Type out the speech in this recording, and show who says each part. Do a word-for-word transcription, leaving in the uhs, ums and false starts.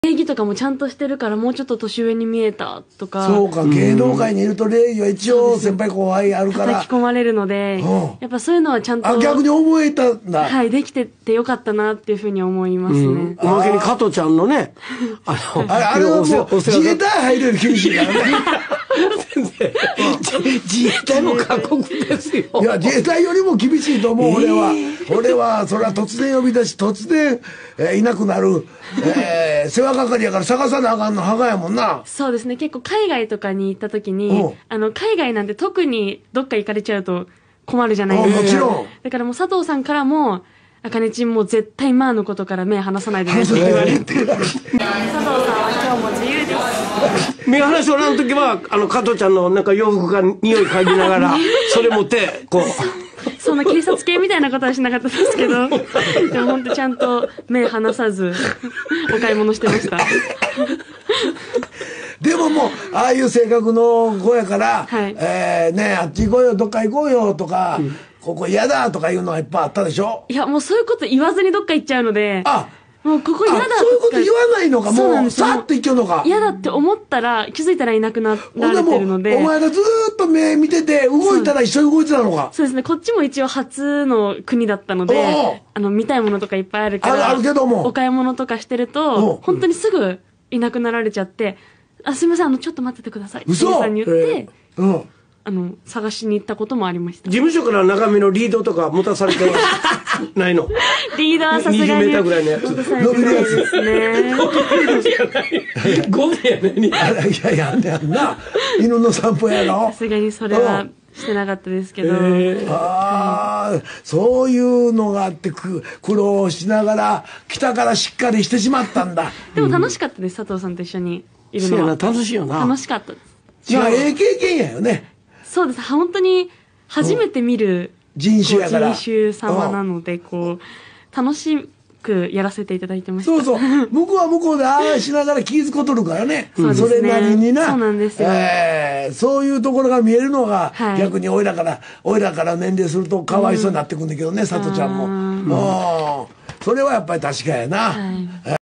Speaker 1: 礼儀とかもちゃんとしてるからもうちょっと年上に見えたとか。
Speaker 2: そうか、芸能界にいると礼儀は一応先輩後輩あるから
Speaker 1: 叩き込まれるので、うん、やっぱそういうのはちゃんと。
Speaker 2: あ、逆に覚えたんだ。
Speaker 1: はい、できててよかったなっていうふうに思いますね。うん、
Speaker 3: おまけに加藤ちゃんのね、
Speaker 2: あの、あれはもう自衛隊入るより厳しいからね。
Speaker 3: 自衛隊も過酷ですよ。
Speaker 2: いや、自衛隊よりも厳しいと思う、俺は。俺は、それは突然呼び出し、突然、えー、いなくなる、えー、世話係やから探さなあかんの母やもんな。
Speaker 1: そうですね。結構海外とかに行った時に、あの、海外なんて特にどっか行かれちゃうと困るじゃないですか。
Speaker 2: もちろん。
Speaker 1: だからもう佐藤さんからも、あかねちんも絶対マーのことから目離さないでねって言われて。佐藤さんは今日も自由です。
Speaker 3: 目離しておらんときは、あの、加藤ちゃんのなんか洋服が匂い嗅ぎながら、それ持って、こう。
Speaker 1: そんな警察系みたいなことはしなかったですけど、でも本当ちゃんと目離さず、お買い物してました。
Speaker 2: でももう、ああいう性格の子やから、はい、えー、ね、あっち行こうよ、どっか行こうよ、とか、うん、ここ嫌だとかいうのはいっぱいあったでしょ？
Speaker 1: いや、もうそういうこと言わずにどっか行っちゃうので、
Speaker 2: あ、
Speaker 1: もうここ嫌だとか。
Speaker 2: そういうこと言わないのか、もう、さーっと行っちゃうのか。
Speaker 1: 嫌だって思ったら、気づいたらいなくなられてるので。
Speaker 2: お前がずーっと目見てて、動いたら一緒に動いてたのか。
Speaker 1: そうですね、こっちも一応初の国だったので、あの、見たいものとかいっぱいあるから、
Speaker 2: あるけども。
Speaker 1: お買い物とかしてると、本当にすぐいなくなられちゃって、あ、すいません、あの、ちょっと待っててください。
Speaker 2: 嘘
Speaker 1: さんに言って、
Speaker 2: うん。
Speaker 1: あの、探しに行ったこともありました。
Speaker 3: 事務所から中身のリードとか持たされてないの？
Speaker 1: リードはさすがに。
Speaker 3: にじゅうメーターぐらいのやつ。
Speaker 1: 伸びるやつですね。
Speaker 3: ゴミやないに。
Speaker 2: あれ、いやいや、あんねんな。犬の散歩やろ。
Speaker 1: さすがにそれはしてなかったですけど。
Speaker 2: ああ、そういうのがあって苦労しながら、北からしっかりしてしまったんだ。
Speaker 1: でも楽しかったです、佐藤さんと一緒にいるのは。
Speaker 3: そうやな、楽しいよな。
Speaker 1: 楽しかったです。
Speaker 2: いや、ええ経験やよね。
Speaker 1: そうです。本当に初めて見る
Speaker 2: 人種やから。
Speaker 1: 人種様なので、こう、楽しくやらせていただいてました。
Speaker 2: そうそう。向こうは向こうでああしながら気づことるからね。
Speaker 1: そうですね。
Speaker 2: それなりにな。
Speaker 1: そうなんですよ。
Speaker 2: えー、そういうところが見えるのが、はい、逆においらから、おいらから年齢するとかわいそうになってくんだけどね、うん、佐藤ちゃんも。うん。それはやっぱり確かやな。はい